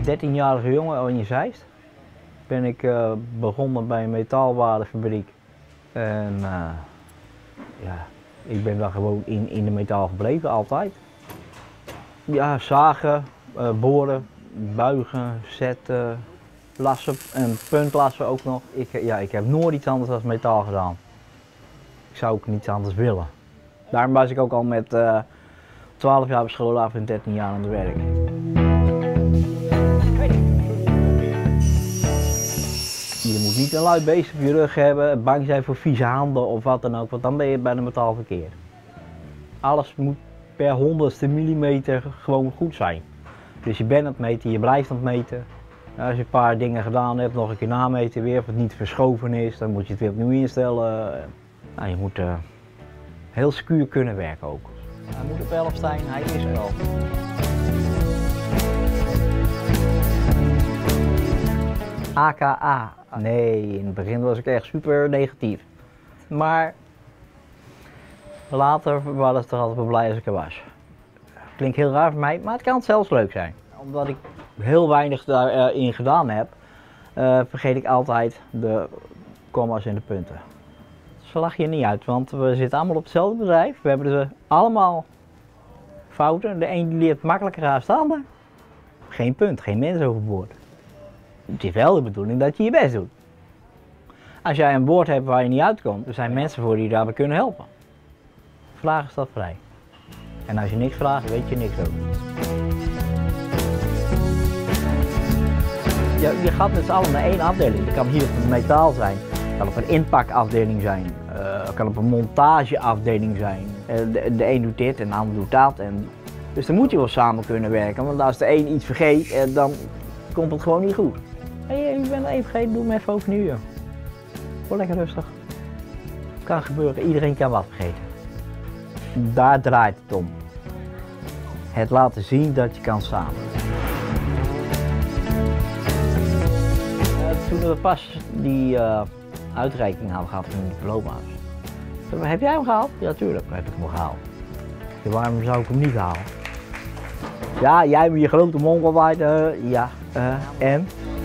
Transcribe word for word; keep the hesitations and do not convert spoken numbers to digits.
dertienjarige jongen in Zeist ben ik uh, begonnen bij een metaalwarenfabriek. En uh, ja, ik ben daar gewoon in, in de metaal gebleven, altijd. Ja, zagen, uh, boren, buigen, zetten, lassen en puntlassen ook nog. Ik, ja, ik heb nooit iets anders dan metaal gedaan. Ik zou ook niets anders willen. Daarom was ik ook al met uh, twaalf jaar op school af en dertien jaar aan het werk. Je moet niet een lui beest op je rug hebben, bang zijn voor vieze handen of wat dan ook, want dan ben je bij de metaal verkeerd. Alles moet per honderdste millimeter gewoon goed zijn. Dus je bent aan het meten, je blijft aan het meten. Als je een paar dingen gedaan hebt, nog een keer nameten weer, of het niet verschoven is, dan moet je het weer opnieuw instellen. Nou, je moet uh, heel secuur kunnen werken ook. Hij moet op elf zijn, hij is er al. A K A. Nee, in het begin was ik echt super negatief. Maar later was ik er altijd wel blij als ik er was. Klinkt heel raar voor mij, maar het kan zelfs leuk zijn. Omdat ik heel weinig daarin gedaan heb, uh, vergeet ik altijd de komma's en de punten. Ze lachen je niet uit, want we zitten allemaal op hetzelfde bedrijf. We hebben ze allemaal fouten. De een leert makkelijker aan dan de ander. Geen punt, geen mens overboord. Het is wel de bedoeling dat je je best doet. Als jij een woord hebt waar je niet uitkomt, er zijn mensen voor die je daarbij kunnen helpen. Vragen staat vrij. En als je niks vraagt, weet je niks over. Je, je gaat met z'n allen naar één afdeling. Dat kan hier op een metaal zijn, het kan op een inpakafdeling zijn, het uh, kan op een montageafdeling zijn. Uh, de, de een doet dit en de ander doet dat. En, dus dan moet je wel samen kunnen werken, want als de een iets vergeet, uh, dan komt het gewoon niet goed. Hey, ik ben er even vergeten, doe me even overnieuw. Gewoon lekker rustig. Kan gebeuren, iedereen kan wat vergeten. Daar draait het om. Het laten zien dat je kan samen. Uh, toen we pas die uh, uitreiking hadden gehad van de diploma's. Toen, heb jij hem gehaald? Ja, tuurlijk heb ik hem gehaald. Ja, waarom zou ik hem niet halen? Ja, jij met je grote mond altijd, uh, ja, uh, en?